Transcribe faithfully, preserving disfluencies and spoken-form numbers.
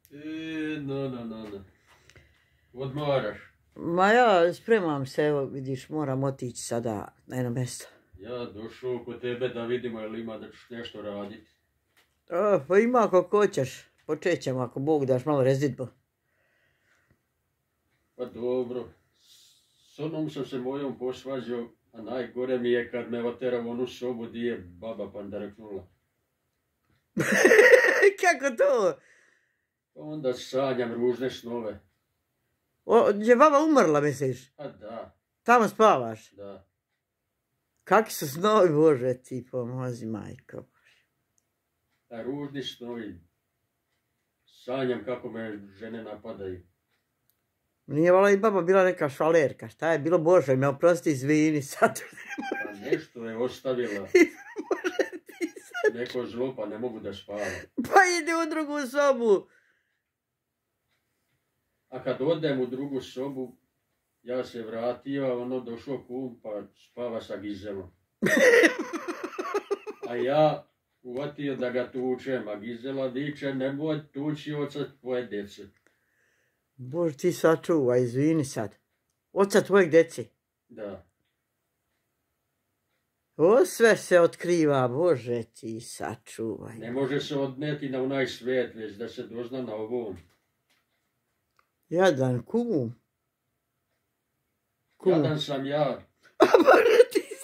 E, no, no, no, no. Odmaraš? Ma ja spremam se, evo vidiš, moram otići sada na jedno mjesto. Ja došao kod tebe da vidimo jel ima da ćeš nešto raditi. O, pa ima ako hoćeš. Počet ćemo ako Bog daš malo rezidbo. Pa dobro. S onom sam se mojom posvađao, a najgore mi je kad me otera u onu sobu di je baba pandareknula. Kako to? Onda sanjam ružne snove. O, je baba umrla, misliš? A da, Tamo spavaš? da. Kakvi su snovi, Bože, ti pomozi, majko. A ružni snovi. Sanjam kako me žene napadaju. Nije vala i baba bila neka švalerka, šta je bilo, Bože, me oprosti, izvini, sad. Pa nešto je ostavila. Neko zlo, pa ne mogu da spavam. Pa ide u drugu sobu. A kad odem u drugu sobu, ja se vratio, a ono došao kum, pa spava sa Gizelom. A ja uvatio da ga tučem, a Gizela viče, nemoj tući oca tvoje djece. Bože, ti sačuvaj, izvini sad. Oca tvojeg djeci. Da. O, sve se otkriva, Bože, ti sačuvaj. Ne može se odneti na onaj svijet, već da se dozna na ovom. Jadan kum. Kum. Jadan sam ja. A Bože, ti